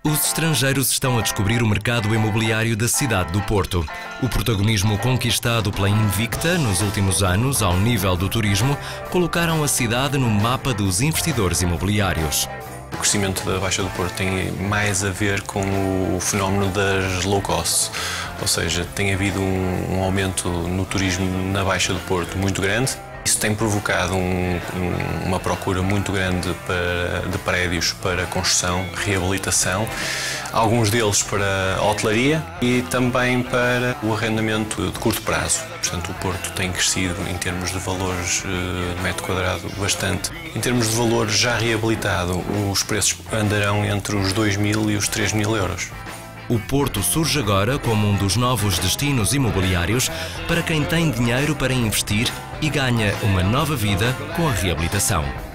Os estrangeiros estão a descobrir o mercado imobiliário da cidade do Porto. O protagonismo conquistado pela Invicta nos últimos anos, ao nível do turismo, colocaram a cidade no mapa dos investidores imobiliários. O crescimento da Baixa do Porto tem mais a ver com o fenómeno das low cost, ou seja, tem havido um aumento no turismo na Baixa do Porto muito grande. Isso tem provocado uma procura muito grande de prédios para construção, reabilitação, alguns deles para a hotelaria e também para o arrendamento de curto prazo. Portanto, o Porto tem crescido em termos de valores de metro quadrado bastante. Em termos de valor já reabilitado, os preços andarão entre os 2.000 e os 3.000 euros. O Porto surge agora como um dos novos destinos imobiliários para quem tem dinheiro para investir e ganha uma nova vida com a reabilitação.